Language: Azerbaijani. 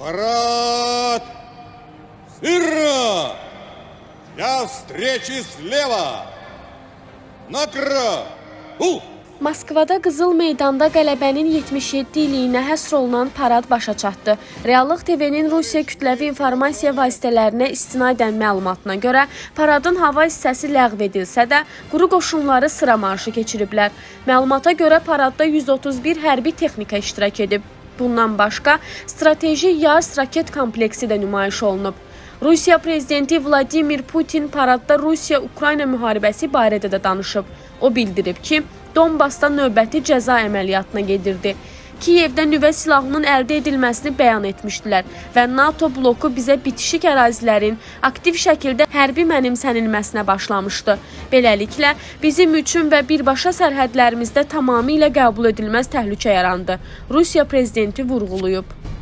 Парад! Смирно! Для встречи слева! Накра! Moskvada Qızıl Meydanda qələbənin 77 illiyinə həsr olunan parad başa çatdı. Reallıq TV-nin Rusiya kütləvi informasiya vasitələrinə istinadən məlumatına görə paradın hava hissəsi ləğv edilsə də, quru qoşunları sıra marşı keçiriblər. Məlumata görə paradda 131 hərbi texnika iştirak edib. Bundan başqa, strateji Yars raket kompleksi də nümayiş olunub. Rusiya prezidenti Vladimir Putin paradda Rusiya-Ukrayna müharibəsi barədə də danışıb. O bildirib ki, Donbasda növbəti cəza əməliyyatına gedirdi. Kiyevdə nüvə silahının əldə edilməsini bəyan etmişdilər və NATO bloku bizə bitişik ərazilərin aktiv şəkildə hərbi mənimsənilməsinə başlamışdı. Beləliklə, bizim üçün və birbaşa sərhədlərimizdə tamamilə qəbul edilməz təhlükə yarandı. Rusiya prezidenti vurğulayıb.